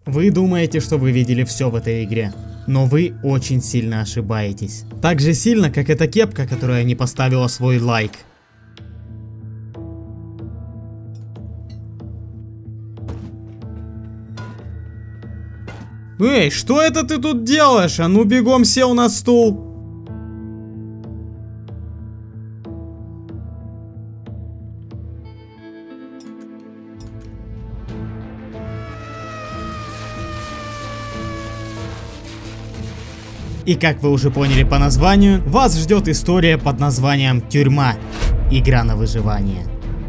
Вы думаете, что вы видели все в этой игре, но вы очень сильно ошибаетесь. Так же сильно, как эта кепка, которая не поставила свой лайк. Эй, что это ты тут делаешь? А ну бегом сел на стул. И как вы уже поняли по названию, вас ждет история под названием «Тюрьма. Игра на выживание».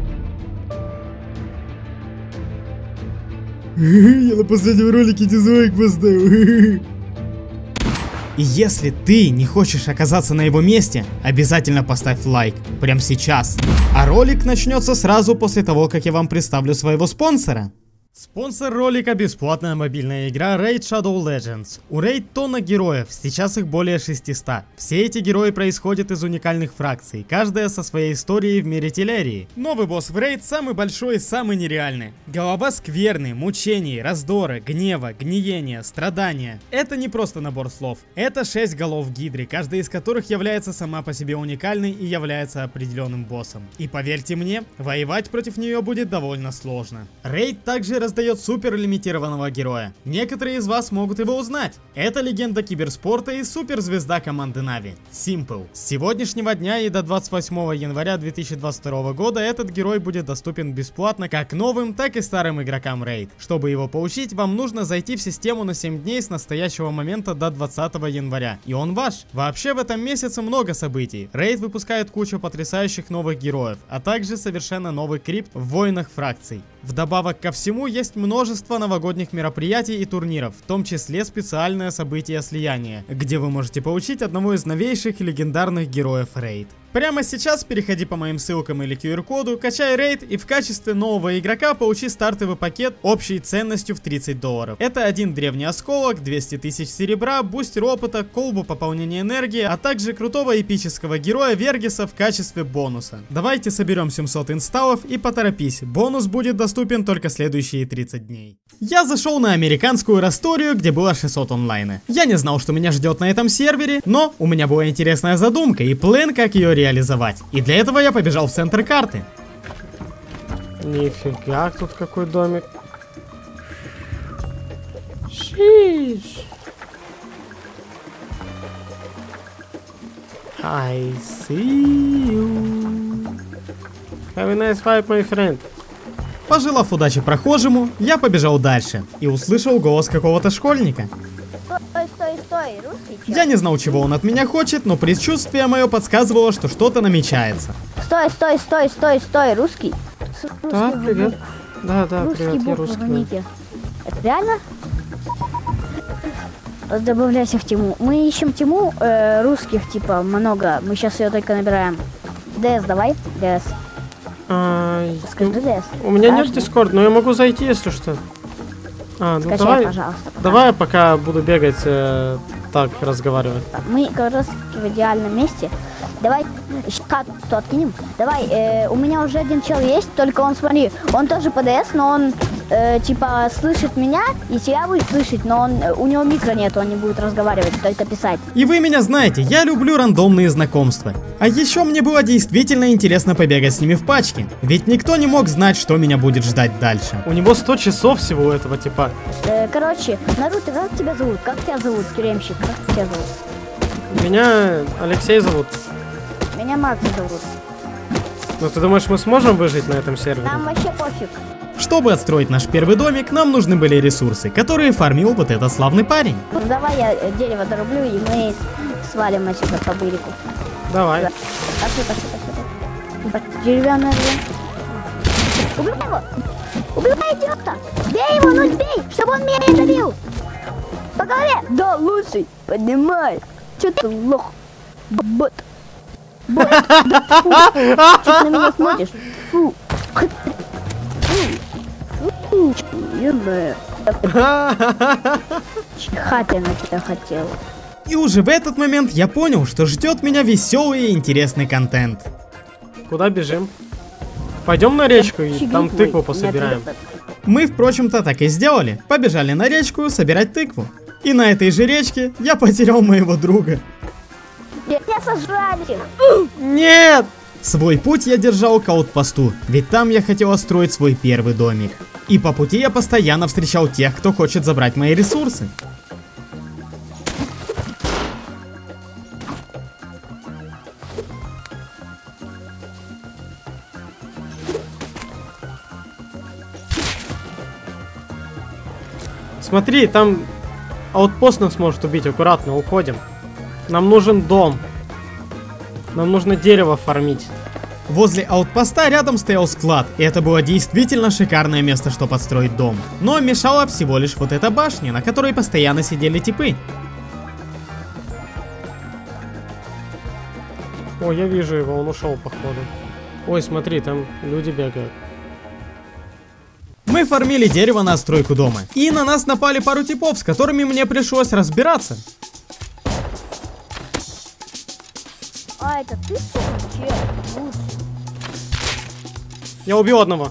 Я на последнем ролике дизлайк поставил. И если ты не хочешь оказаться на его месте, обязательно поставь лайк прямо сейчас. А ролик начнется сразу после того, как я вам представлю своего спонсора. Спонсор ролика — бесплатная мобильная игра Raid Shadow Legends. У Raid тонна героев, сейчас их более 600. Все эти герои происходят из уникальных фракций, каждая со своей историей в мире Телерии. Новый босс в Raid самый большой и самый нереальный. Голова скверны, мучений, раздора, гнева, гниения, страдания. Это не просто набор слов. Это 6 голов Гидры, каждая из которых является сама по себе уникальной и является определенным боссом. И поверьте мне, воевать против нее будет довольно сложно. Raid также раздает супер лимитированного героя. Некоторые из вас могут его узнать. Это легенда киберспорта и суперзвезда команды Na'Vi — Simple. С сегодняшнего дня и до 28 января 2022 года этот герой будет доступен бесплатно как новым, так и старым игрокам Raid. Чтобы его получить, вам нужно зайти в систему на 7 дней с настоящего момента до 20 января. И он ваш. Вообще в этом месяце много событий. Raid выпускает кучу потрясающих новых героев, а также совершенно новый крипт в войнах фракций. Вдобавок ко всему, есть множество новогодних мероприятий и турниров, в том числе специальное событие слияния, где вы можете получить одного из новейших и легендарных героев Raid. Прямо сейчас переходи по моим ссылкам или QR-коду, качай Raid и в качестве нового игрока получи стартовый пакет общей ценностью в $30. Это один древний осколок, 200 тысяч серебра, бустер опыта, колбу пополнения энергии, а также крутого эпического героя Вергиса в качестве бонуса. Давайте соберем 700 инсталлов и поторопись, бонус будет доступен только следующие 30 дней. Я зашел на американскую Расторию, где было 600 онлайна. Я не знал, что меня ждет на этом сервере, но у меня была интересная задумка и план, как ее реализовать. И для этого я побежал в центр карты. Нифига, тут какой домик. Шиш. I see you. Have a nice vibe, my friend. Пожелав удачи прохожему, я побежал дальше и услышал голос какого-то школьника. Стой, русский чел. Я не знал, чего он от меня хочет, но предчувствие мое подсказывало, что что-то намечается. Стой, русский. Да, привет. Да, привет, я русский. русский. Это реально? Добавляйся в тему. Мы ищем тему русских, типа, много. Мы сейчас ее только набираем. ДС, давай, ДС. Скажи ДС. У меня нет Discord, но я могу зайти, если что. Ну скачай, давай, пожалуйста. давай я пока буду бегать, так разговаривать. Мы как раз в идеальном месте. Давай карту откинем. Давай, у меня уже один чел есть, только он, смотри, он тоже по ДС, но он типа слышит меня и тебя будет слышать, но у него микро нет, он не будет разговаривать, только писать. И вы меня знаете, я люблю рандомные знакомства. А еще мне было действительно интересно побегать с ними в пачке, ведь никто не мог знать, что меня будет ждать дальше. У него 100 часов всего у этого типа. Короче, Наруто, как тебя зовут? Как тебя зовут, тюремщик? Как тебя зовут? Меня Алексей зовут. Меня Макс зовут. Ну ты думаешь, мы сможем выжить на этом сервере? Нам вообще пофиг. Чтобы отстроить наш первый домик, нам нужны были ресурсы, которые фармил вот этот славный парень. Ну давай я дерево дорублю, и мы свалим отсюда по бырику. Давай. Пошли. Деревянная дверь. Убивай его! Убивай идиота! Бей его, ну бей, чтобы он меня не добил! По голове! Да, лучший! Поднимай! Че ты лох? Бот! Бот! Да, фу! Че ты на меня смотришь? Фу! Фу! Ебая! Чихать я на тебя хотел. И уже в этот момент я понял, что ждет меня веселый и интересный контент. Куда бежим? Пойдем на речку и там тыкву пособираем. Мы, впрочем-то, так и сделали. Побежали на речку собирать тыкву. И на этой же речке я потерял моего друга. Я сожрали их. Нет! Свой путь я держал к аутпосту, ведь там я хотел отстроить свой первый домик. И по пути я постоянно встречал тех, кто хочет забрать мои ресурсы. Смотри, там аутпост нас может убить, аккуратно, уходим. Нам нужен дом. Нам нужно дерево фармить. Возле аутпоста рядом стоял склад, и это было действительно шикарное место, чтобы построить дом. Но мешала всего лишь вот эта башня, на которой постоянно сидели типы. О, я вижу его, он ушел, походу. Ой, смотри, там люди бегают. Мы фармили дерево на отстройку дома, и на нас напали пару типов, с которыми мне пришлось разбираться. А, это ты, че? Я убил одного.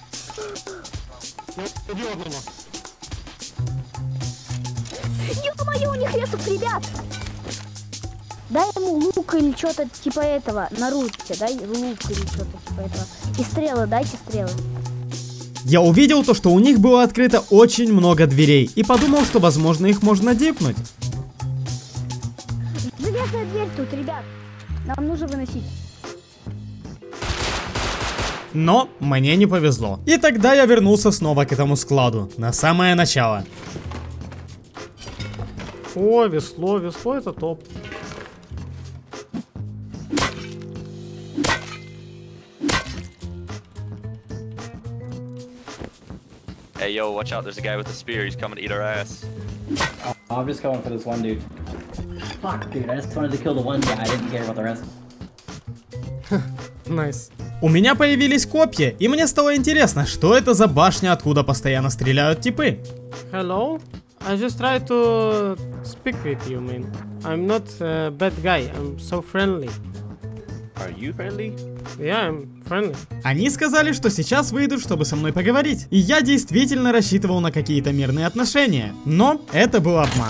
Ё-моё, у них ресурс, ребят! Дай ему лук или что-то типа этого. Наруто, дай лук или что-то типа этого. И стрелы, дайте стрелы. Я увидел то, что у них было открыто очень много дверей, и подумал, что возможно их можно дипнуть. Железная дверь тут, ребят. Нам нужно выносить. Но мне не повезло. И тогда я вернулся снова к этому складу, на самое начало. О, весло, весло это топ. Hey yo, watch out, there's a guy with a spear, he's coming to eat our ass. Oh, I'm just going for this one dude. Fuck, dude, I just wanted to kill the one guy, I didn't care about the rest. Найс. У меня появились копья, и мне стало интересно, что это за башня, откуда постоянно стреляют типы. Hello? I just try to speak with you, man. I'm not a bad guy, I'm so friendly. Are you friendly? Yeah, I'm friendly. Они сказали, что сейчас выйдут, чтобы со мной поговорить. И я действительно рассчитывал на какие-то мирные отношения. Но это был обман.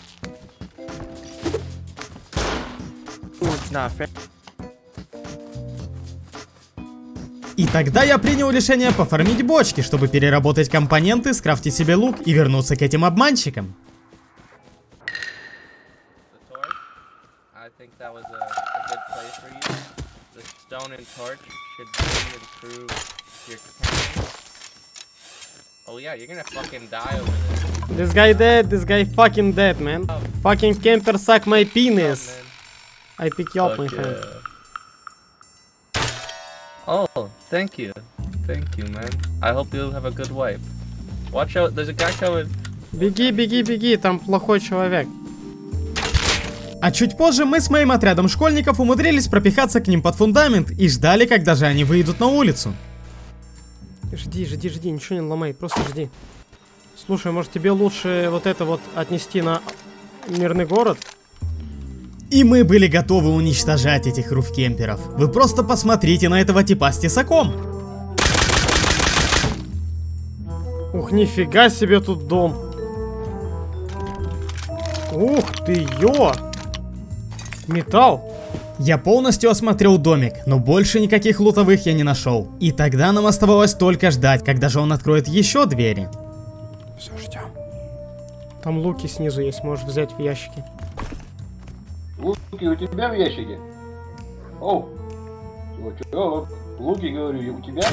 It's not fair. И тогда я принял решение пофармить бочки, чтобы переработать компоненты, скрафтить себе лук и вернуться к этим обманщикам. I think that was a good place for you. The stone and torch should really improve your companions. Oh yeah, you're gonna fucking die over this. This guy dead, this guy fucking dead, man. Fucking camper suck my penis. I pick you up, my friend. Oh, thank you, man. I hope you have a good wife. Watch out, there's a guy coming. Беги, беги, беги, там плохой человек. А чуть позже мы с моим отрядом школьников умудрились пропихаться к ним под фундамент и ждали, когда же они выйдут на улицу. Жди, жди, жди, ничего не ломай, просто жди. Слушай, может тебе лучше вот это вот отнести на мирный город? И мы были готовы уничтожать этих руфкемперов. Вы просто посмотрите на этого типа с тесаком. Ух, нифига себе тут дом. Ух ты, ё! Металл. Я полностью осмотрел домик, но больше никаких лутовых я не нашел. И тогда нам оставалось только ждать, когда же он откроет еще двери. Все, ждем. Там луки снизу есть, можешь взять в ящике. Луки у тебя в ящике? Оу! Чё? Луки, говорю, у тебя?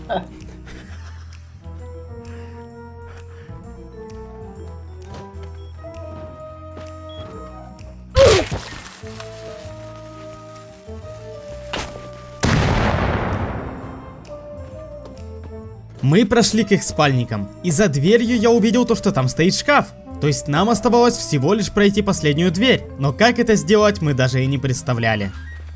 Мы прошли к их спальникам, и за дверью я увидел то, что там стоит шкаф. То есть нам оставалось всего лишь пройти последнюю дверь, но как это сделать, мы даже и не представляли.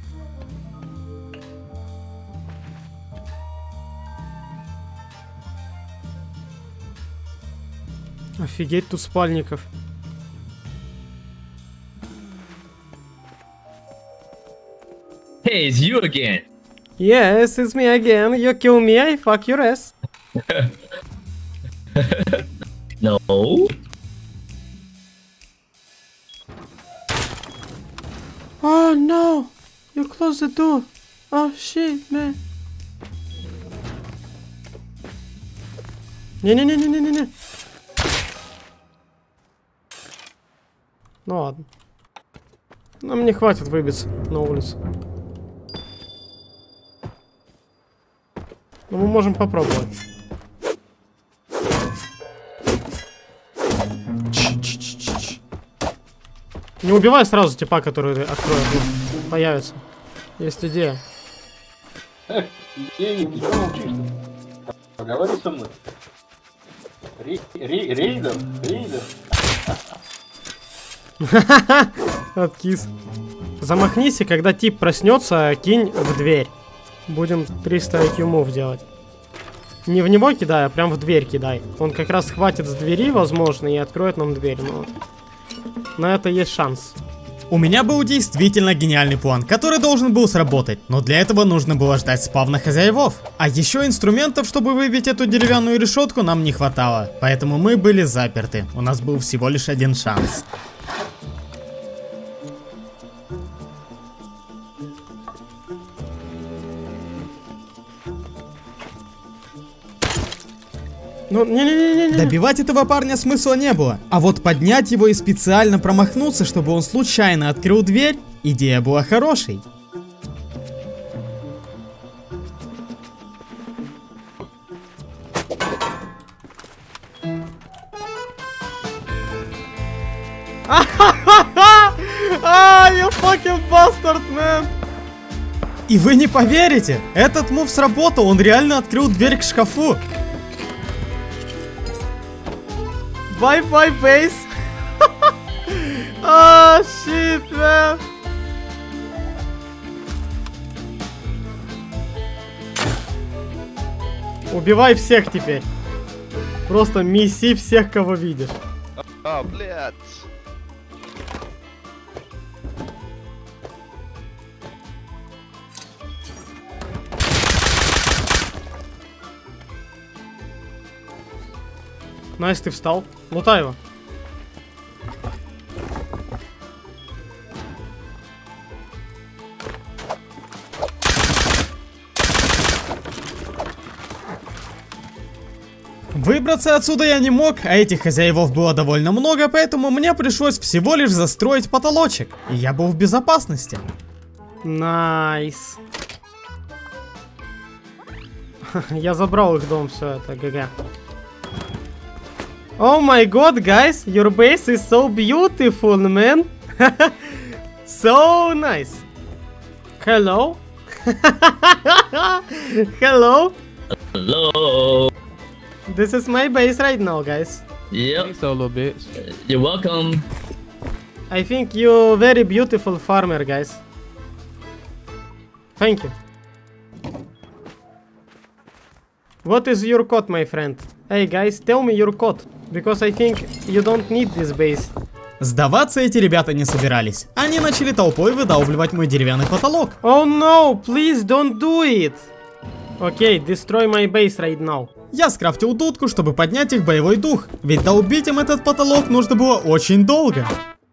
Офигеть, тут спальников. Hey, it's you again. Yes, it's me again. You kill me, I fuck your ass. No. Oh no! You close the door. Oh shit, man. Не-не-не-не-не-не. Ну ладно. Нам не хватит выбиться на улицу. Но мы можем попробовать. Не убивай сразу типа, который откроет. Появится. Есть идея. Идея, ты что молчишь-то? Поговори со мной. Рейдер. Откис. Замахнись, и когда тип проснется, кинь в дверь. Будем 300 IQ move делать. Не в него кидай, а прям в дверь кидай. Он как раз схватит с двери, возможно, и откроет нам дверь. Но на это есть шанс. У меня был действительно гениальный план, который должен был сработать, но для этого нужно было ждать спавна хозяевов. А еще инструментов, чтобы выбить эту деревянную решетку, нам не хватало, поэтому мы были заперты. У нас был всего лишь один шанс. Ну, не-не-не-не. Добивать этого парня смысла не было, а вот поднять его и специально промахнуться, чтобы он случайно открыл дверь, идея была хорошей. You fucking bastard, man. И вы не поверите, этот мув сработал, он реально открыл дверь к шкафу. Bye-bye, base. Oh, shit, man. Убивай всех теперь. Просто меси всех, кого видишь. А, блядь. Найс, ты встал. Лутай его. Выбраться отсюда я не мог, а этих хозяевов было довольно много, поэтому мне пришлось всего лишь застроить потолочек, и я был в безопасности. Найс. Я забрал их дом, все это, ГГ. Oh my god, guys, your base is so beautiful, man. So nice. Hello. Hello. Hello. This is my base right now, guys. Yep. So little bitch. You're welcome. I think you're very beautiful farmer, guys. Thank you. What is your code, my friend? Hey, guys, tell me your code. Because I think you don't need this base. Сдаваться эти ребята не собирались. Они начали толпой выдалбливать мой деревянный потолок. Oh no, please don't do it. Okay, destroy my base right now. Я скрафтил дудку, чтобы поднять их боевой дух. Ведь долбить им этот потолок нужно было очень долго.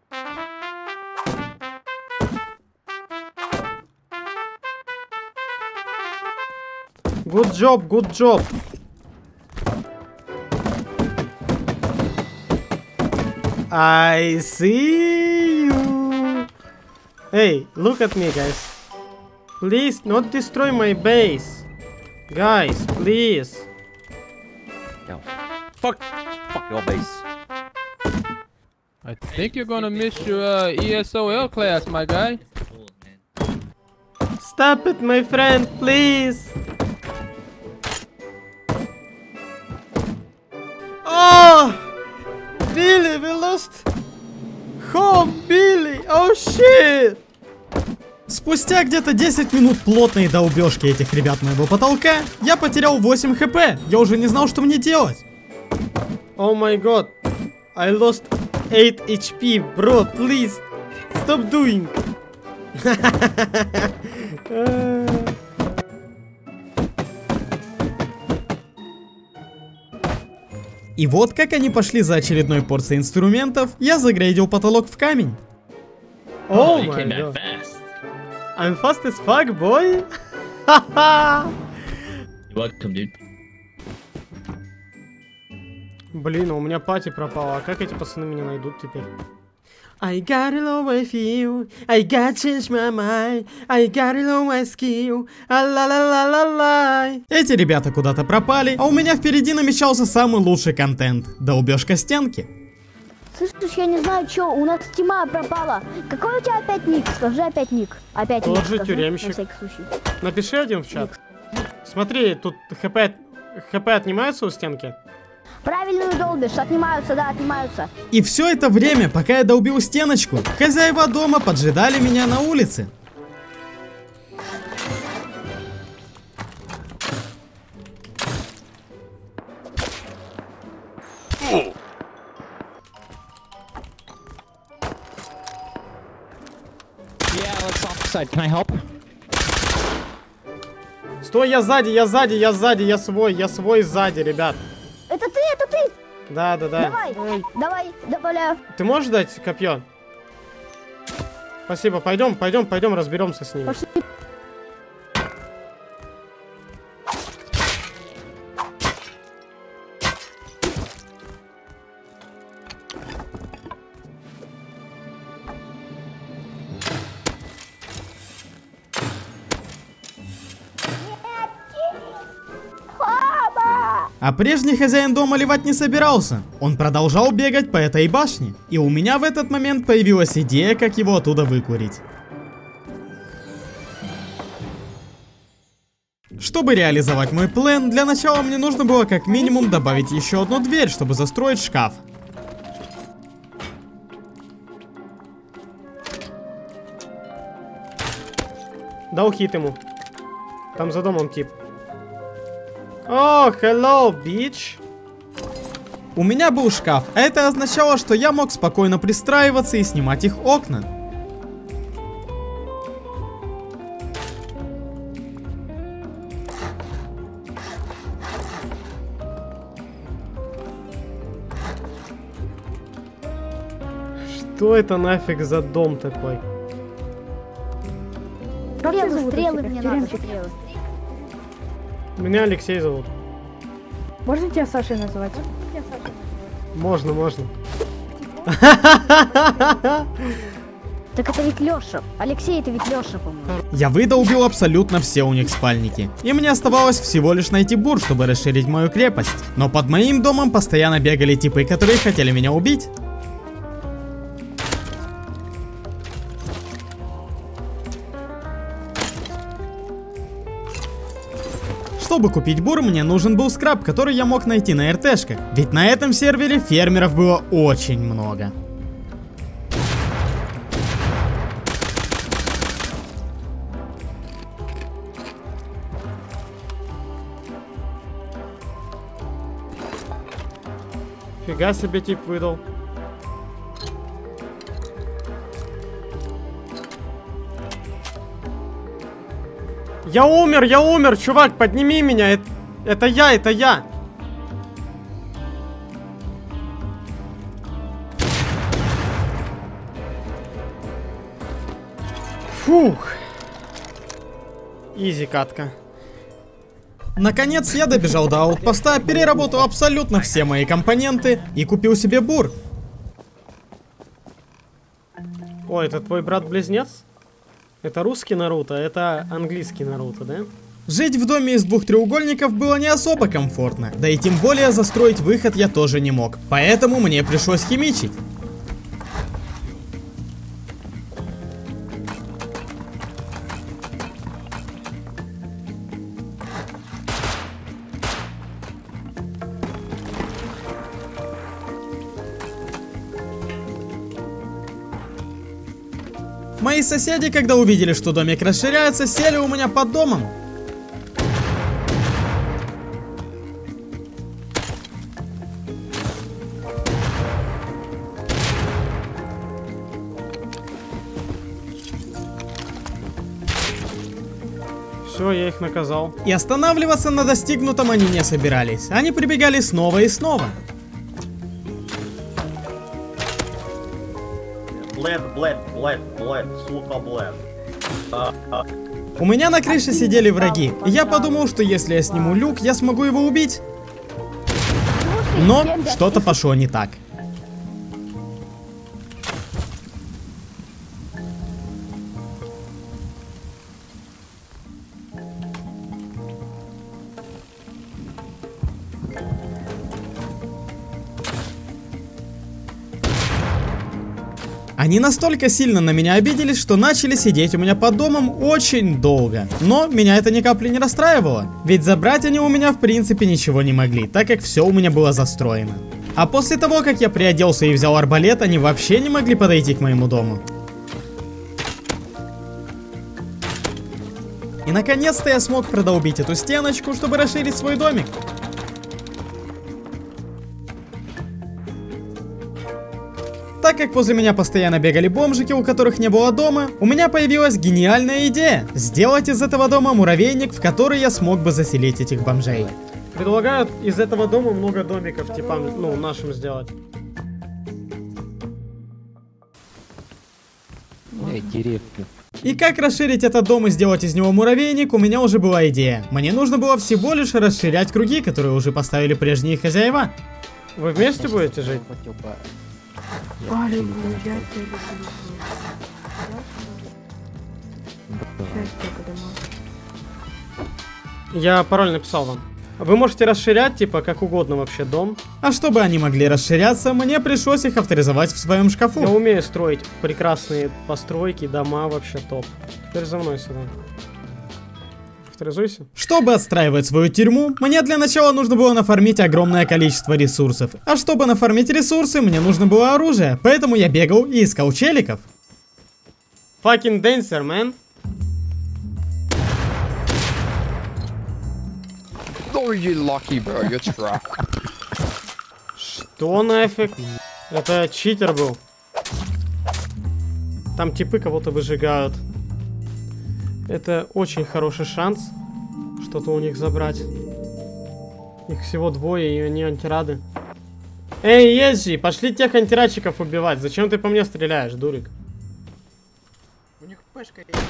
Good job, good job. I see you. Hey, look at me, guys. Please, not destroy my base. Guys, please. Yo, fuck your base. I think you're gonna miss your ESOL class, my guy. Stop it, my friend, please. Oh! Billy, we lost home, Billy! Oh shit! Спустя где-то 10 минут плотной долбежки этих ребят моего потолка, я потерял 8 хп. Я уже не знал, что мне делать. Oh my god. I lost 8 HP, bro, please. Stop doing. И вот как они пошли за очередной порцией инструментов, я загрейдил потолок в камень. О май гад. I'm fast as fuck, boy. Welcome, dude. Блин, у меня пати пропала. А как эти пацаны меня найдут теперь? I got it low I feel, I got change my mind, I got it low my skill, а-ла-ла-ла-ла-ла. Эти ребята куда-то пропали, а у меня впереди намечался самый лучший контент. Долбежка стенки. Слышишь, я не знаю, что, у нас тьма пропала. Какой у тебя опять ник? Скажи опять ник. Опять Тот ник, же скажи, тюремщик. на всякий случай. Напиши один в чат. Смотри, тут хп отнимаются у стенки. Правильную долбишь, отнимаются, да, отнимаются. И все это время, пока я долбил стеночку, хозяева дома поджидали меня на улице. Can I help? Стой, я сзади, я свой сзади, ребят. Это ты! Да. Давай, добавляю. Ты можешь дать копье? Спасибо, пойдем, разберемся с ними. Пошли. А прежний хозяин дома ливать не собирался. Он продолжал бегать по этой башне. И у меня в этот момент появилась идея, как его оттуда выкурить. Чтобы реализовать мой план, для начала мне нужно было как минимум добавить еще одну дверь, чтобы застроить шкаф. Дал хит ему. Там за домом тип. О, hello, bitch. У меня был шкаф, а это означало, что я мог спокойно пристраиваться и снимать их окна. Что это нафиг за дом такой? Стрелы мне надо, стрелы. Меня Алексей зовут. Можно тебя Сашей называть? Можно. Так это ведь Леша. Алексей, это ведь Леша, по-моему. Я выдолбил абсолютно все у них спальники. И мне оставалось всего лишь найти бур, чтобы расширить мою крепость. Но под моим домом постоянно бегали типы, которые хотели меня убить. Чтобы купить бур, мне нужен был скраб, который я мог найти на РТшках. Ведь на этом сервере фермеров было очень много. Фига себе тип выдал. Я умер, чувак, подними меня. Это я. Фух. Изи катка. Наконец я добежал до аутпоста, переработал абсолютно все мои компоненты и купил себе бур. Ой, это твой брат-близнец? Это русский Наруто, это английский Наруто, да? Жить в доме из двух треугольников было не особо комфортно, да и тем более застроить выход я тоже не мог, поэтому мне пришлось химичить. Мои соседи, когда увидели, что домик расширяется, сели у меня под домом. Все, я их наказал. И останавливаться на достигнутом они не собирались. Они прибегали снова и снова. блэд, сука, блэд. У меня на крыше сидели враги, и я подумал, что если я сниму люк, я смогу его убить. Но что-то пошло не так. Они настолько сильно на меня обиделись, что начали сидеть у меня под домом очень долго. Но меня это ни капли не расстраивало. Ведь забрать они у меня в принципе ничего не могли, так как все у меня было застроено. А после того, как я приоделся и взял арбалет, они вообще не могли подойти к моему дому. И наконец-то я смог продолбить эту стеночку, чтобы расширить свой домик. Так как возле меня постоянно бегали бомжики, у которых не было дома, у меня появилась гениальная идея сделать из этого дома муравейник, в который я смог бы заселить этих бомжей. Предлагают из этого дома много домиков, типа, ну, нашим сделать. Деревня. И как расширить этот дом и сделать из него муравейник, у меня уже была идея. Мне нужно было всего лишь расширять круги, которые уже поставили прежние хозяева. Вы вместе будете жить? Я пароль написал вам. Вы можете расширять, типа, как угодно вообще дом. А чтобы они могли расширяться, мне пришлось их авторизовать в своем шкафу. Я умею строить прекрасные постройки, дома, вообще топ. Теперь за мной сюда. Авторизуйся. Чтобы отстраивать свою тюрьму, мне для начала нужно было нафармить огромное количество ресурсов. А чтобы нафармить ресурсы, мне нужно было оружие, поэтому я бегал и искал челиков. Fucking dancer, man. Oh, you lucky, bro. You're trapped. Что нафиг? Это читер был. Там типы кого-то выжигают. Это очень хороший шанс что-то у них забрать. Их всего двое, и они антирады. Эй, Езжи, пошли тех антирадчиков убивать. Зачем ты по мне стреляешь, дурик? У них пешка есть.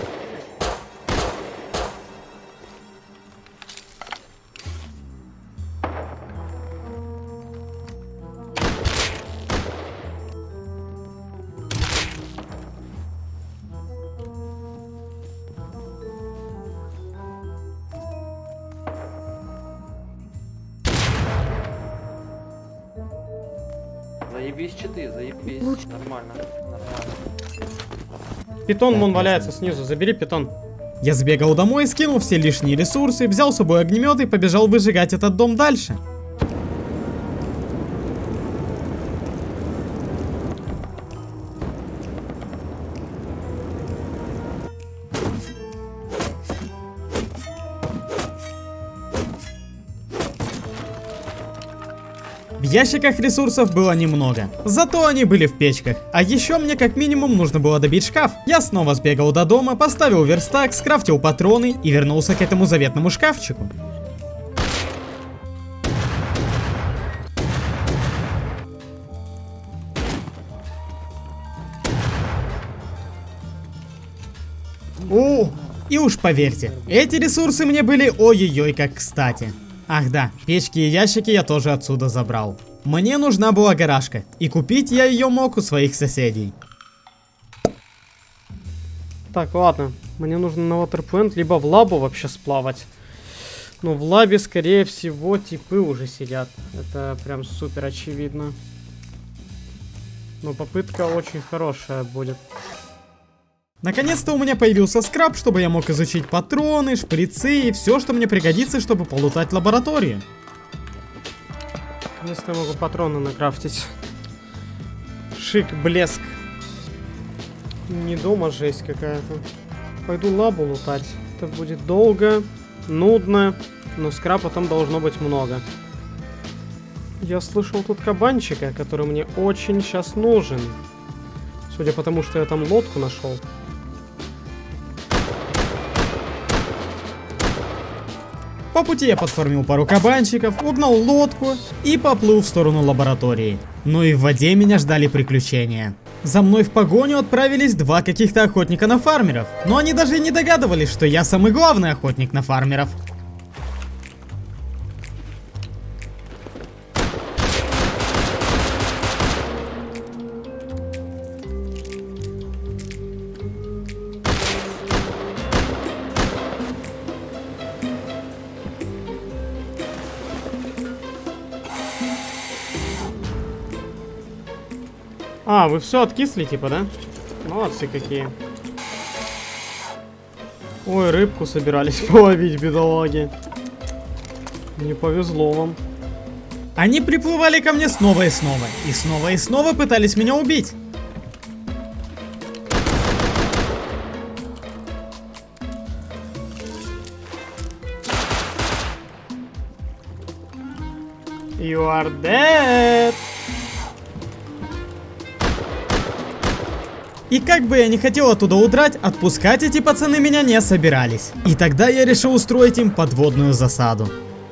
Заебись читы, заебись. Нормально, нормально. Питон вон валяется снизу, забери питон. Я сбегал домой, скинул все лишние ресурсы, взял с собой огнемет и побежал выжигать этот дом дальше. В ящиках ресурсов было немного, зато они были в печках. А еще мне как минимум нужно было добить шкаф. Я снова сбегал до дома, поставил верстак, скрафтил патроны и вернулся к этому заветному шкафчику. И уж поверьте, эти ресурсы мне были ой-ой-ой как кстати. Ах да, печки и ящики я тоже отсюда забрал. Мне нужна была гаражка, и купить я ее мог у своих соседей. Так, ладно, мне нужно на Waterpoint, либо в лабу вообще сплавать. Но в лабе, скорее всего, типы уже сидят. Это прям супер очевидно. Но попытка очень хорошая будет. Наконец-то у меня появился скраб, чтобы я мог изучить патроны, шприцы и все, что мне пригодится, чтобы полутать лабораторию. Наконец-то я могу патроны накрафтить. Шик, блеск. Не дома жесть какая-то. Пойду лабу лутать. Это будет долго, нудно, но скраба там должно быть много. Я слышал тут кабанчика, который мне очень сейчас нужен. Судя по тому, что я там лодку нашел. По пути я подформил пару кабанчиков, угнал лодку и поплыл в сторону лаборатории. Но и в воде меня ждали приключения. За мной в погоню отправились два каких-то охотника на фармеров. Но они даже и не догадывались, что я самый главный охотник на фармеров. А, вы все откисли, типа, да? Молодцы какие. Ой, рыбку собирались половить, бедолаги. Не повезло вам. Они приплывали ко мне снова и снова. И снова пытались меня убить. You are dead. И как бы я не хотел оттуда удрать, отпускать эти пацаны меня не собирались. И тогда я решил устроить им подводную засаду.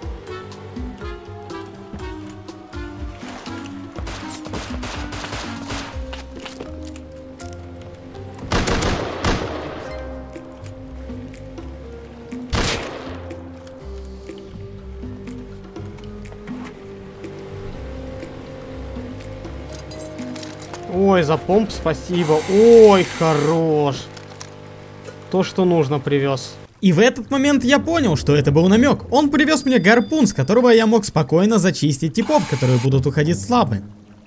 Ой, за помп спасибо. Ой, хорош. То, что нужно, привез. И в этот момент я понял, что это был намек. Он привез мне гарпун, с которого я мог спокойно зачистить типов, которые будут уходить слабы.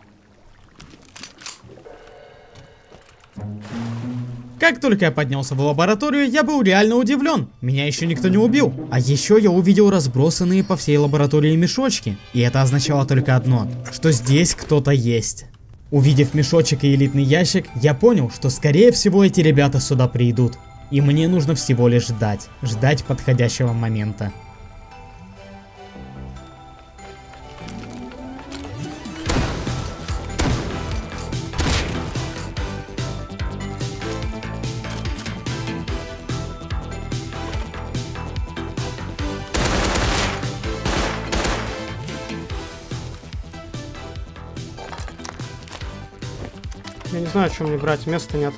Как только я поднялся в лабораторию, я был реально удивлен. Меня еще никто не убил. А еще я увидел разбросанные по всей лаборатории мешочки. И это означало только одно, что здесь кто-то есть. Увидев мешочек и элитный ящик, я понял, что скорее всего эти ребята сюда придут. И мне нужно всего лишь ждать. Ждать подходящего момента. Я не знаю, что мне брать, места нет.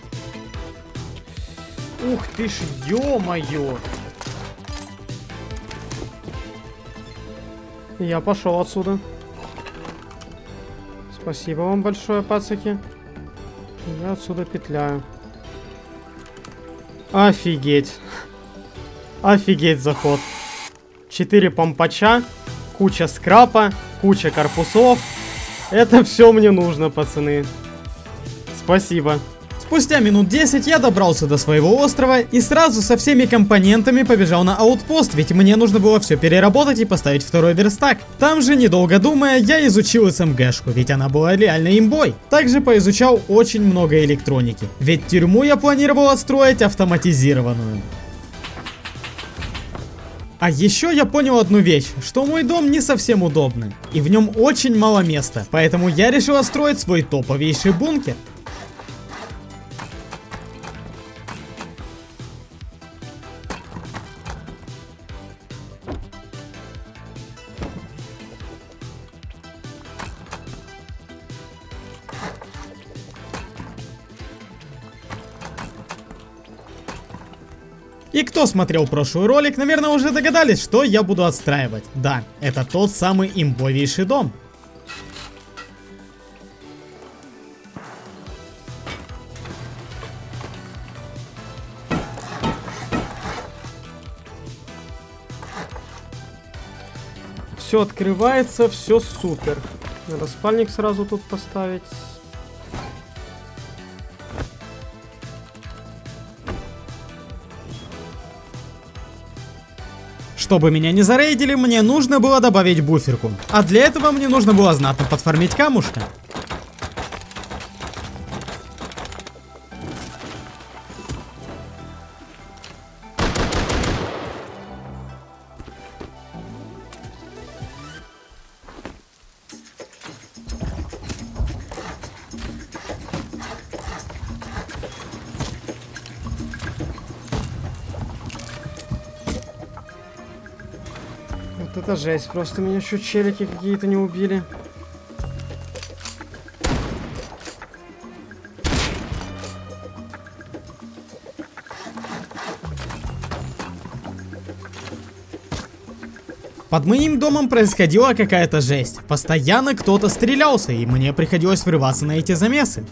Ух ты ж, ё-моё! Я пошел отсюда. Спасибо вам большое, пацаки. Я отсюда петляю. Офигеть. Офигеть заход. 4 помпача, куча скрапа, куча корпусов. Это все мне нужно, пацаны. Спасибо. Спустя минут 10 я добрался до своего острова и сразу со всеми компонентами побежал на аутпост, ведь мне нужно было все переработать и поставить второй верстак. Там же, недолго думая, я изучил СМГшку, ведь она была реально имбой. Также поизучал очень много электроники, ведь тюрьму я планировал отстроить автоматизированную. А еще я понял одну вещь, что мой дом не совсем удобный, и в нем очень мало места, поэтому я решил отстроить свой топовейший бункер. И кто смотрел прошлый ролик, наверное, уже догадались, что я буду отстраивать. Да, это тот самый имбовейший дом. Все открывается, все супер. Надо спальник сразу тут поставить. Чтобы меня не зарейдили, мне нужно было добавить буферку. А для этого мне нужно было знатно подфармить камушка. Вот это жесть, просто меня еще челики какие-то не убили. Под моим домом происходила какая-то жесть. Постоянно кто-то стрелялся, и мне приходилось врываться на эти замесы.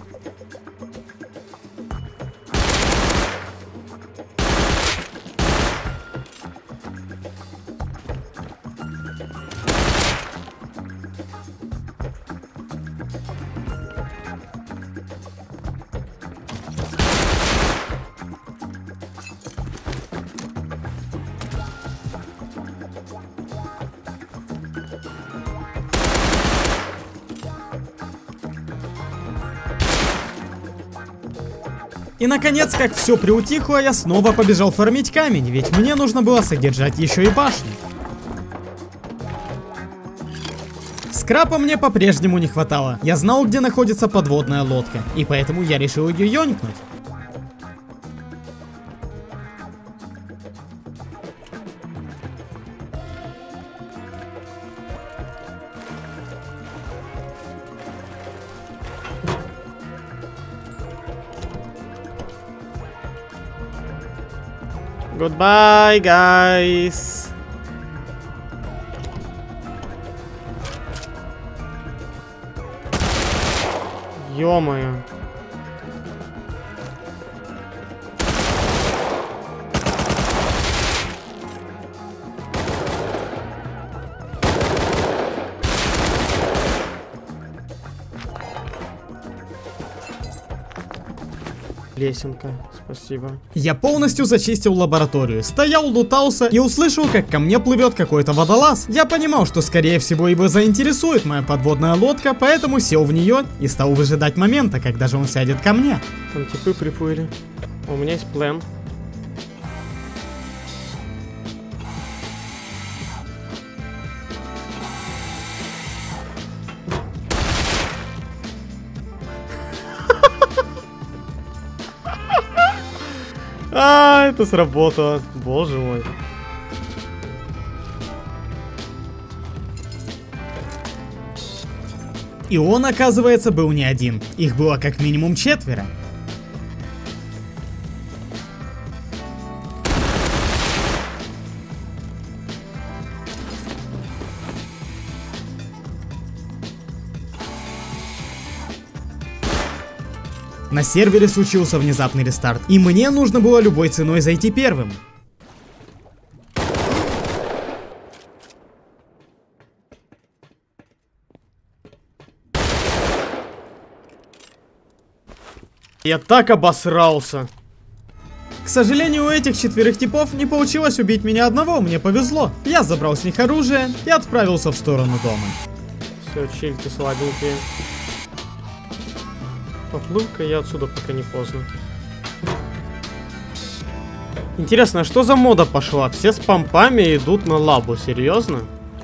И наконец, как все приутихло, я снова побежал фармить камень, ведь мне нужно было содержать еще и башню. Скрапа мне по-прежнему не хватало. Я знал, где находится подводная лодка, и поэтому я решил ее ёнькнуть. Goodbye, guys. Ё-моё. Лесенка, спасибо. Я полностью зачистил лабораторию, стоял, лутался и услышал, как ко мне плывет какой-то водолаз. Я понимал, что скорее всего его заинтересует моя подводная лодка, поэтому сел в нее и стал выжидать момента, когда же он сядет ко мне. Там типы приплыли. У меня есть план. А, это сработало. Боже мой. И он, оказывается, был не один. Их было как минимум 4. На сервере случился внезапный рестарт, и мне нужно было любой ценой зайти первым. Я так обосрался. К сожалению, у этих 4 типов не получилось убить меня одного, мне повезло. Я забрал с них оружие и отправился в сторону дома. Все, чильте, сладенькие. Поплыл-ка я отсюда, пока не поздно. Интересно, а что за мода пошла? Все с помпами идут на лабу, серьезно?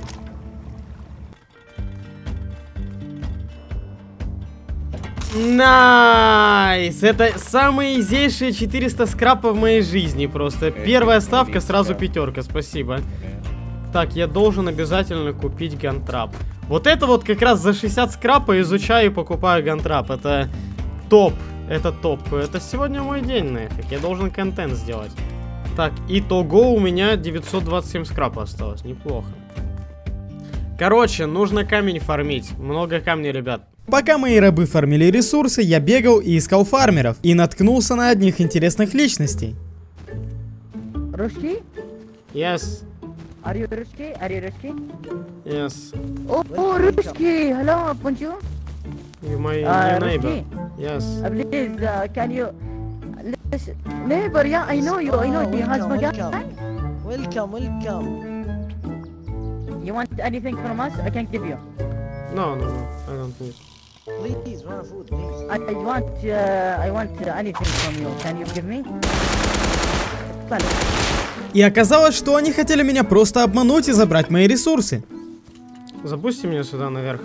Найс! Это самые изейшие 400 скрапа в моей жизни просто. Первая ставка, сразу 5, спасибо. Так, я должен обязательно купить гантрап. Вот это вот как раз за 60 скрапа изучаю и покупаю гантрап. Это топ. Это топ. Это сегодня мой день, нафиг. Я должен контент сделать. Так, итого у меня 927 скрапа осталось. Неплохо. Короче, нужно камень фармить. Много камней, ребят. Пока мои рабы фармили ресурсы, я бегал и искал фармеров. И наткнулся на одних интересных личностей. Русский? Yes. Are you Ruski? Are you Ruski? Yes. Oh, Ruski! Hello, bonjour. You my neighbor. Yes. Please, can you... Listen. Neighbor, yeah, I know you. I know you. Has welcome, welcome. You want anything from us? I can give you. No, no, no. I don't need. Please, want food, please. I want anything from you. Can you give me? И оказалось, что они хотели меня просто обмануть и забрать мои ресурсы. Запусти меня сюда наверх.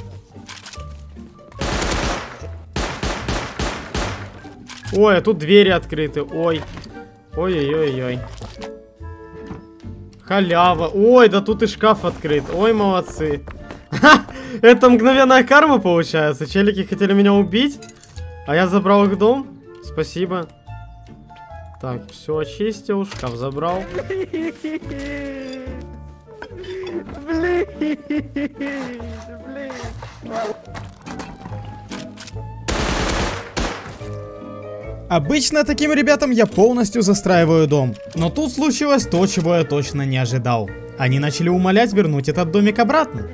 Ой, а тут двери открыты. Ой. Ой-ой-ой-ой. Халява. Ой, да тут и шкаф открыт. Ой, молодцы. Ха! Это мгновенная карма получается. Челики хотели меня убить, а я забрал их дом. Спасибо. Так, все очистил, шкаф забрал. Обычно таким ребятам я полностью застраиваю дом, но тут случилось то, чего я точно не ожидал. Они начали умолять вернуть этот домик обратно.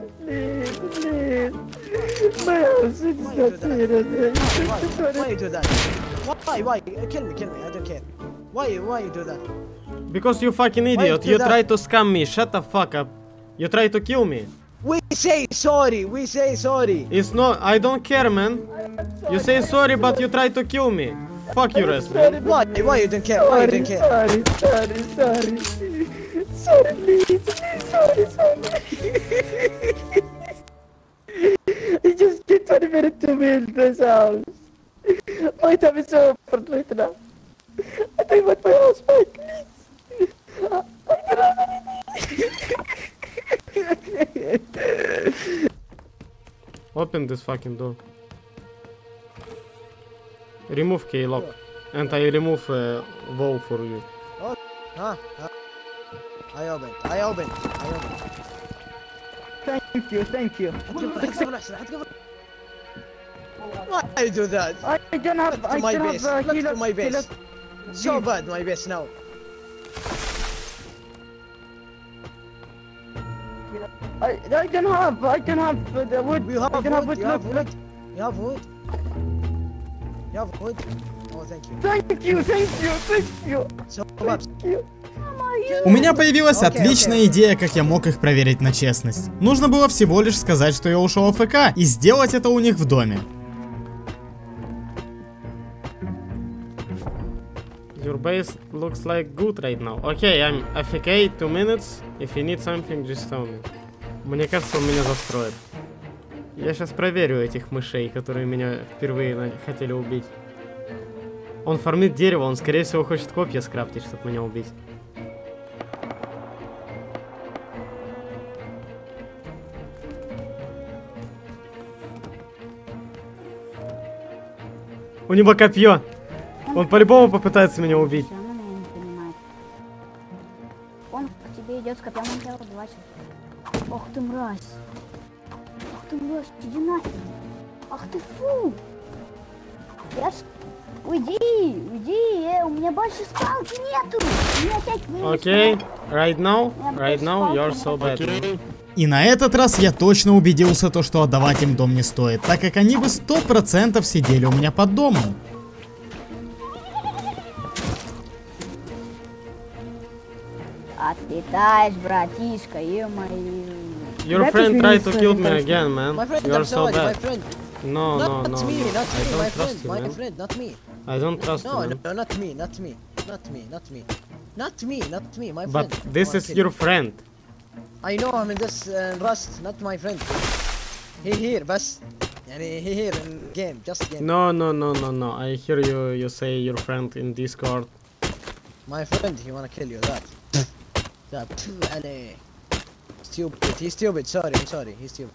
Because you fucking idiot, you try to scam me, shut the fuck up. You try to kill me. We say sorry, we say sorry. It's not, I don't care, man. You say sorry, but you try to kill me. Fuck you, rest, man. Why you don't care? Why you don't care? Sorry. Sorry, please, sorry. He just get 20 minutes to me in this house. My time is so over right now. I think want my house back, please. I don't have anything. Open this fucking door. Remove key lock. And I remove wall for you. I open. Thank you. Why you do that? I don't have. Look to my base. So bad, my base now. I don't have the wood. You have wood. You have wood. Oh, thank you. Thank you. So bad. У меня появилась отличная идея, как я мог их проверить на честность. Нужно было всего лишь сказать, что я ушел АФК, и сделать это у них в доме. Your base looks like good right now. Okay, I'm AFK 2 minutes. If you need something, just tell me. Мне кажется, он меня застроит. Я сейчас проверю этих мышей, которые меня впервые хотели убить. Он фармит дерево, он скорее всего хочет копья скрафтить, чтобы меня убить. У него копье. Он по-любому попытается меня убить. Он к тебе идет с копьем, он тебя убивает. Ох ты мразь, иди нафиг. Ах ты фу. Уйди, у меня больше спалки нету. Окей, right now you're so bad. И на этот раз я точно убедился, что отдавать им дом не стоит, так как они бы 100% сидели у меня под домом. Отлетаешь, братишка, ё-моё. Your friend tried to kill me again, man. My friend, You're I'm so sorry, bad. my friend. No. Not me, I don't my trust friend, you, my man. friend, not me. I don't trust you, No, man. not me, my friend. But this is your friend. I know I'm in this Rust, not my friend. He here, بس. يعني he here in game, just game. No. I hear you say your friend in Discord. My friend, he wanna kill you, that. Stupid, he's stupid, sorry, I'm sorry, he's stupid.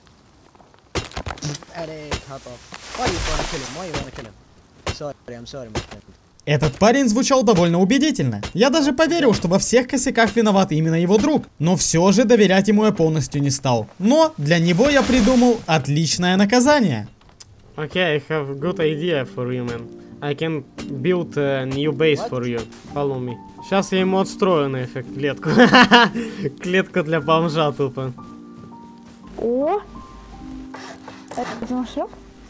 Why you wanna kill him? Sorry, I'm sorry, my friend. Этот парень звучал довольно убедительно. Я даже поверил, что во всех косяках виноват именно его друг. Но все же доверять ему я полностью не стал. Но для него я придумал отличное наказание. Okay, I have a good idea for you, man. I can build a new base for you. Follow me. Сейчас я ему отстрою на эффект клетку. Клетка для бомжа тупо. О! Это замшок?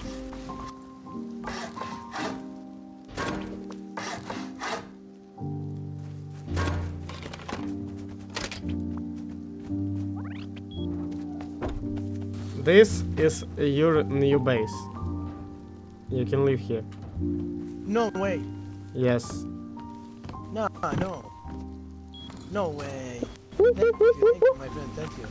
This is your new base. You can live here. No way. Yes. No. No way. Thank you, my friend, thank you.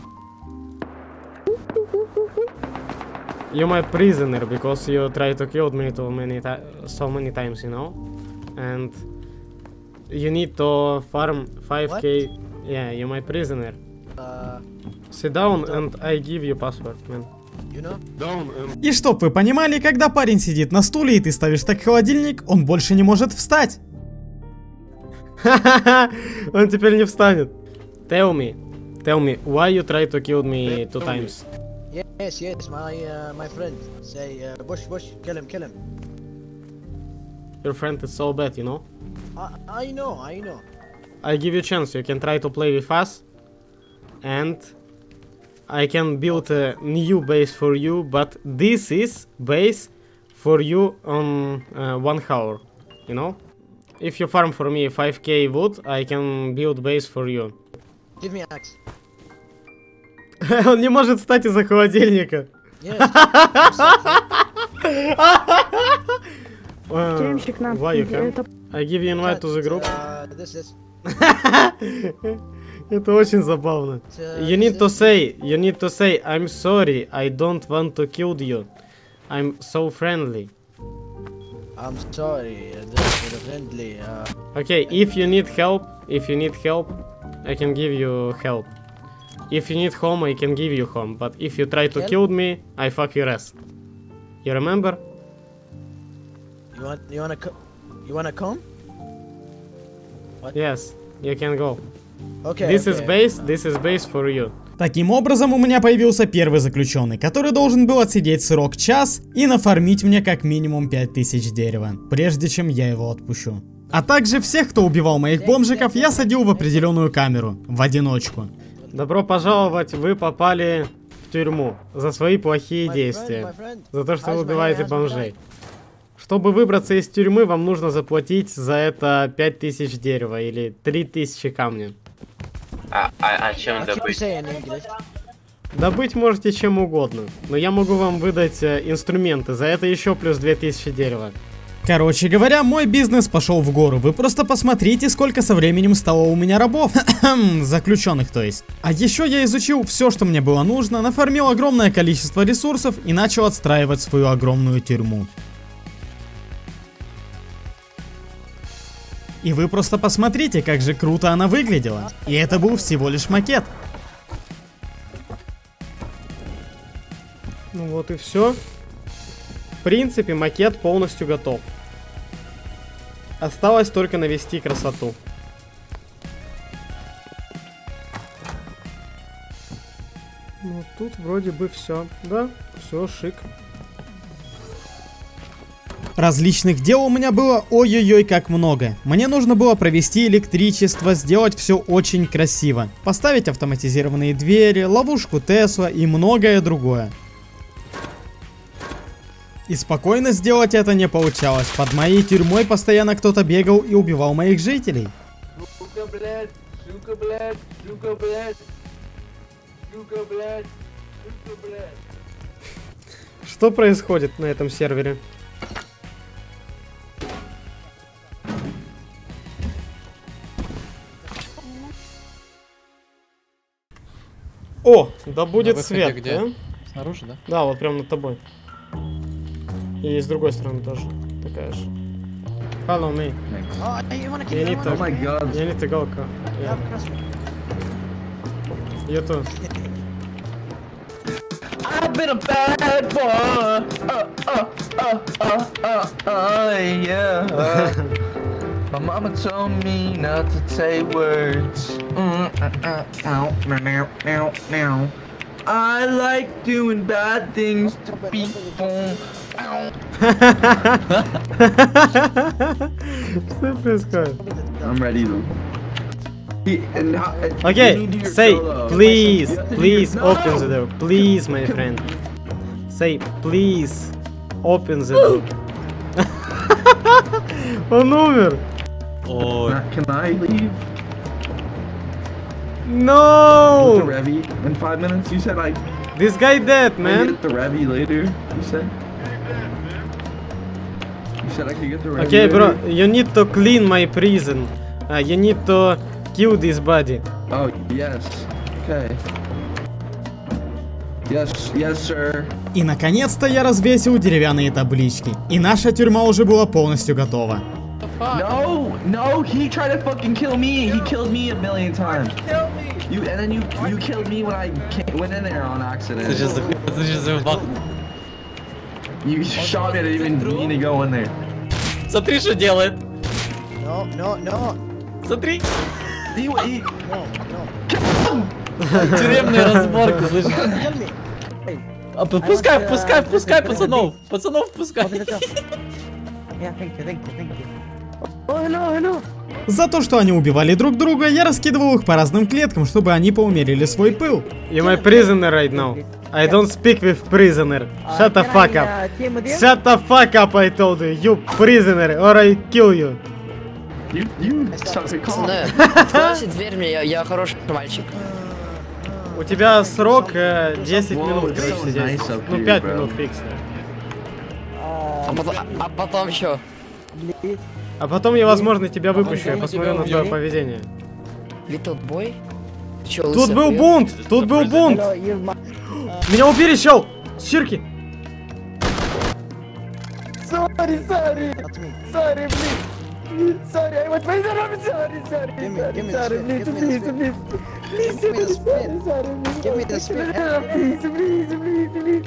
You're my prisoner because you tried to kill me so many times, you know? And you need to farm 5k. What? Yeah, you're my prisoner. Sit down and I give you password, man. You know? И чтоб вы понимали, когда парень сидит на стуле и ты ставишь так холодильник, он больше не может встать. Он теперь не встанет. Tell me, Tell me, why you try to kill me 2 times? Yes, my friend. Say, Bush, kill him. Your friend is so bad, you know? I know. I give you a chance, you can try to play with us. And I can build a new base for you, but this is base for you on 1 hour, you know? If you farm for me 5k wood, I can build base for you. Give me axe. Он не может встать из-за холодильника. Why you can? I give you invite to the group. Это очень забавно. You need to say, I'm sorry, I don't want to kill you. I'm so friendly. I'm sorry, you're friendly. Okay, if you need help, I can give you help. If you need home, I can give you home. But if you try to kill me, I fuck your ass. You remember? You wanna come? What? Yes, you can go. Okay. This is base for you. Таким образом, у меня появился первый заключенный, который должен был отсидеть срок час и нафармить мне как минимум 5000 дерева, прежде чем я его отпущу. А также всех, кто убивал моих бомжиков, я садил в определенную камеру, в одиночку. Добро пожаловать, вы попали в тюрьму за свои плохие действия, за то, что вы убиваете бомжей. Чтобы выбраться из тюрьмы, вам нужно заплатить за это 5000 дерева или 3000 камня. А чем добыть? Добыть можете чем угодно, но я могу вам выдать инструменты, за это еще плюс 2000 дерева. Короче говоря, мой бизнес пошел в гору. Вы просто посмотрите, сколько со временем стало у меня рабов. Заключенных, то есть. А еще я изучил все, что мне было нужно, нафармил огромное количество ресурсов и начал отстраивать свою огромную тюрьму. И вы просто посмотрите, как же круто она выглядела. И это был всего лишь макет. Ну вот и все. В принципе, макет полностью готов. Осталось только навести красоту. Ну тут вроде бы все. Да, все шик. Различных дел у меня было ой-ой-ой как много. Мне нужно было провести электричество, сделать все очень красиво. Поставить автоматизированные двери, ловушку Тесла и многое другое. И спокойно сделать это не получалось. Под моей тюрьмой постоянно кто-то бегал и убивал моих жителей. Что происходит на этом сервере? О, да будет свет, где? да? Снаружи, да? Да, вот прям над тобой. И с другой стороны тоже такая же. Follow me. You need to go. Yeah. You too. I've been a bad boy. Yeah. My mama told me not to say words. I like doing bad things to people. Что происходит? I'm ready to. Okay, say please open the door. Please, my friend. Say please open the door. Он умер. Can I leave? No. The Revy in 5 minutes. You said I. This guy dead, man. Get the Revy later. You said. You said I could get the Revy. Okay, later. bro. You need to clean my prison. You need to kill this body. Oh yes. Okay. Yes, sir. И наконец-то я развесил деревянные таблички. И наша тюрьма уже была полностью готова. No, he tried to fucking kill me. He killed me a million times. You killed me when I went in there on accident. You shot me, I didn't even mean to go in there. Смотри, что делает. No. Смотри. No. Тюремную разборку, слышишь? Пускай, пацанов пускай. За то, что они убивали друг друга, я раскидывал их по разным клеткам, чтобы они поумерили свой пыл. You my prisoner right now. I don't speak with prisoner. Shut the fuck up. Shut the fuck up, I told you. You prisoner, or I kill you. Откройте дверь мне, я хороший мальчик. У тебя срок 10 минут, короче, сидеть. Ну, 5 минут фикс. А потом что? А потом я, возможно, тебя выпущу, я посмотрю на твое поведение. Little boy? Тут был бунт! Тут был бунт! Меня убили, чел! Щирки! Sorry, I want my sorry. Give me the speed. Please.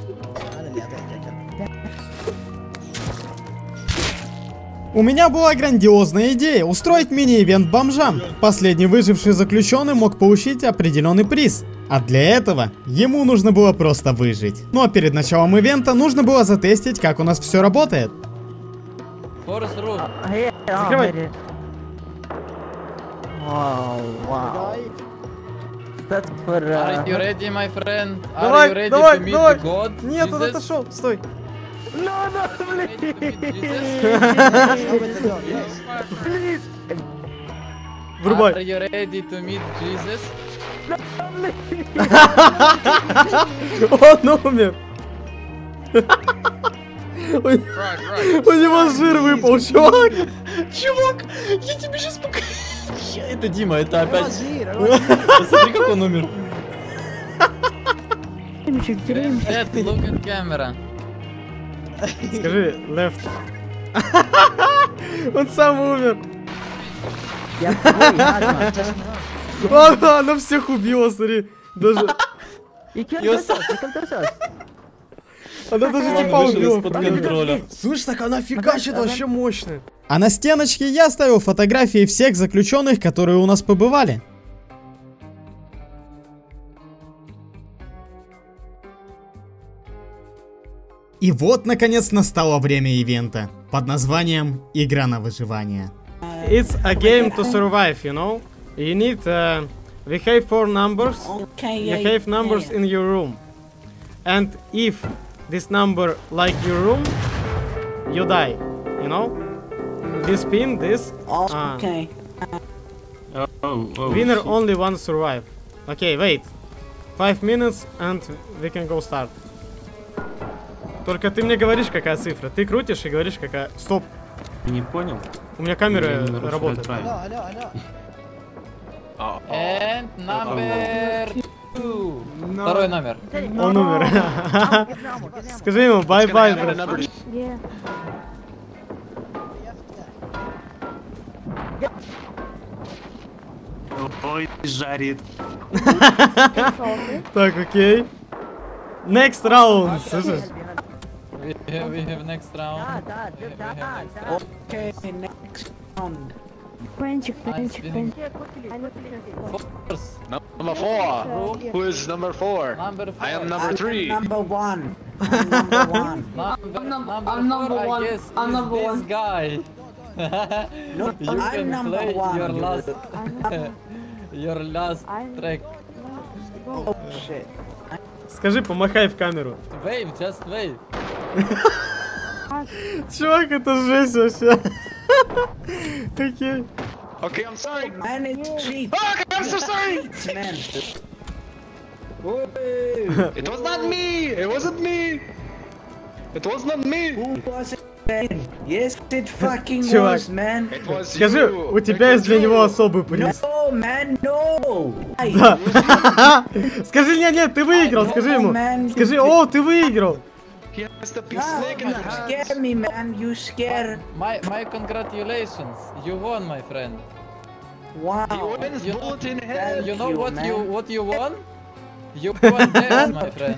У меня была грандиозная идея устроить мини-ивент бомжам. Последний выживший заключенный мог получить определенный приз. А для этого ему нужно было просто выжить. Ну а перед началом ивента нужно было затестить, как у нас все работает. Закрывай. Wow. That's for, Are you ready, my friend? Давай, Are you ready давай, to meet давай. the God? Нет, он Jesus? отошел. Стой. No, please. Врубай. Are you ready to meet Jesus? Он умер. У него жир выпал, чувак. Чувак, я тебе сейчас покажу. Это Дима, это опять. Посмотри, как он умер. Dad, look at camera. Скажи, left. Он сам умер. Она всех убила, смотри. Даже... Она даже типа убила. Слышь, так она фигачит вообще мощная. А на стеночке я оставил фотографии всех заключенных, которые у нас побывали. И вот, наконец, настало время ивента под названием «Игра на выживание». It's a game to survive, you know? You need... we have 4 numbers. You have numbers in your room. And if this number like your room, you die, you know? This pin, this... Okay. Winner only one survive. Okay, wait. 5 minutes and we can go start. Только ты мне говоришь, какая цифра. Ты крутишь и говоришь, какая... Стоп. Не понял? У меня камера работает. And number 2. Второй номер. Он умер. Скажи ему бай-бай. Ой, жарит. Так, окей. Next round. Слышишь? We have next round. Okay, next round. Пенчик. Number 4. Who is number 4? I am number 3. Number 1. I'm number 1. I'm number 1. Yes, I'm number 1. This guy. No, you I'm can number play 1. Your last track. Oh shit. Скажи, помахай в камеру. Wave, just wave. Чувак, это жесть вообще. Окей. Okay, I'm sorry. Man, it's cheap. Okay, I'm so sorry. Man. It was not me. It wasn't me. It was not me. Who was it, man? Yes, it fucking Чувак, was, man. It was скажи, you. у тебя есть для него особый приз. No, man, no. Да. Скажи, нет, ты выиграл, скажи ему. Скажи, о, ты выиграл. He has the big No, snake in you his hand. scare me, man. You scare. My congratulations. You won, my friend. Wow. He wins bullet in head. You know what man. you won? You won dance, my friend.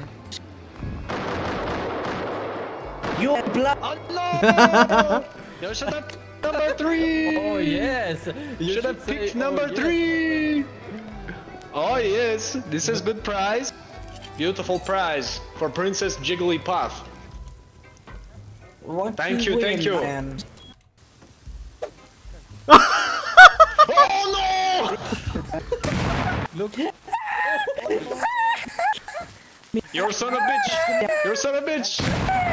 You blood. Oh no! You should have number 3. Oh yes. You should have picked number 3. Oh yes, this is good prize. Beautiful prize for Princess Jigglypuff. Thank you, thank you. Oh no! Look. You're son of a bitch! You're son of a bitch!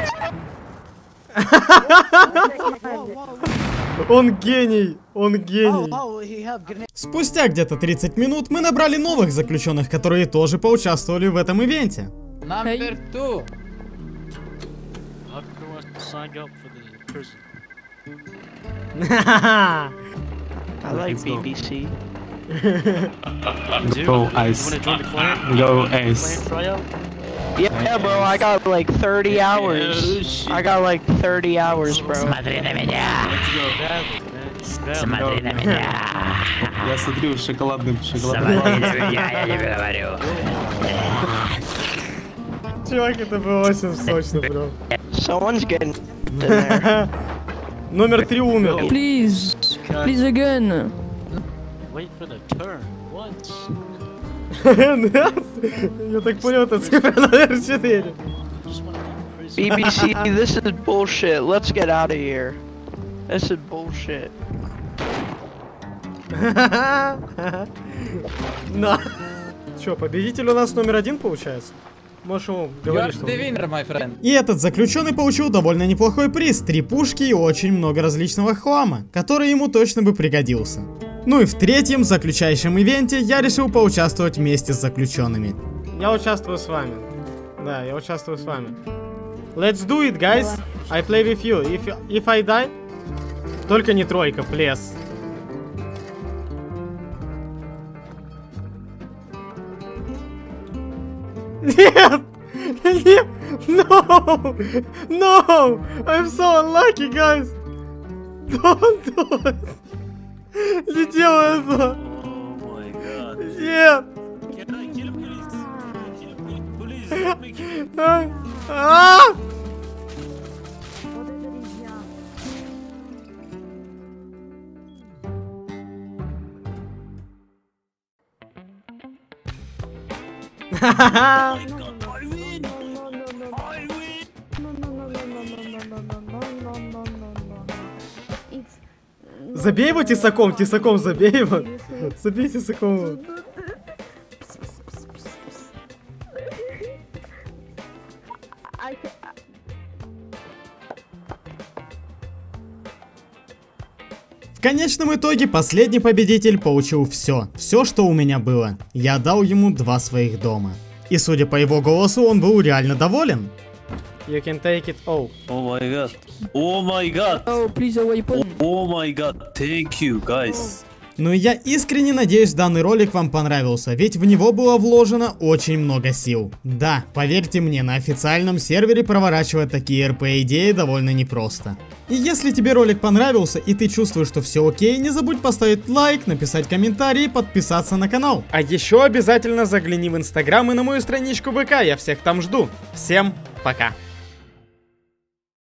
Он гений! Он гений! Спустя где-то 30 минут мы набрали новых заключенных, которые тоже поучаствовали в этом ивенте. Number 2. I like BBC. Go Ice. Go Ace. Yeah, bro, I got like 30 hours. I got like 30 hours, bro. Смотри на меня. Смотри на меня. Я смотрю шоколадным. Смотри на меня, я тебе говорю. Чувак, это было очень сочно, бро. Someone's getting in there. Номер 3 умер. Please again. Wait for the turn. Once. Я так понял, это цифра номер 4. BBC, this is bullshit. Let's get out of here. This is bullshit. На. Чё, победитель у нас номер 1 получается? Можешь ему говорить, что... И этот заключенный получил довольно неплохой приз, 3 пушки и очень много различного хлама, который ему точно бы пригодился. Ну и в третьем, заключающем ивенте, я решил поучаствовать вместе с заключенными. Я участвую с вами. Да, я участвую с вами. Let's do it, guys. I play with you. If I die... Только не тройка, please. Нет! Нет! No! No! I'm so unlucky, guys! Don't do it! Не делай это! Нет! Забей его тесаком, забей его. Забей тесаком. В конечном итоге последний победитель получил все, что у меня было. Я дал ему 2 своих дома. И судя по его голосу, он был реально доволен. You can take it all. Oh my god. Oh my god. Oh, please, a weapon. Oh my god. Thank you, guys. Ну и я искренне надеюсь, данный ролик вам понравился, ведь в него было вложено очень много сил. Да, поверьте мне, на официальном сервере проворачивать такие РП-идеи довольно непросто. И если тебе ролик понравился и ты чувствуешь, что все окей, не забудь поставить лайк, написать комментарий и подписаться на канал. А еще обязательно загляни в Инстаграм и на мою страничку ВК, я всех там жду. Всем пока.